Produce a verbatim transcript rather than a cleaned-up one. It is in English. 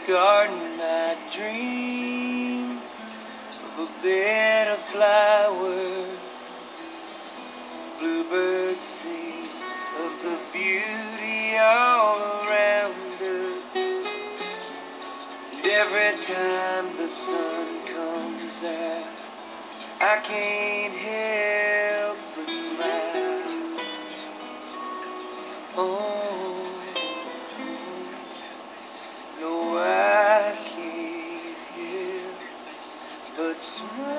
garden I dream of a bed of flowers. Bluebirds sing of the beauty all around us. And every time the sun comes out, I can't help but smile. Oh, no, I can't help but smile.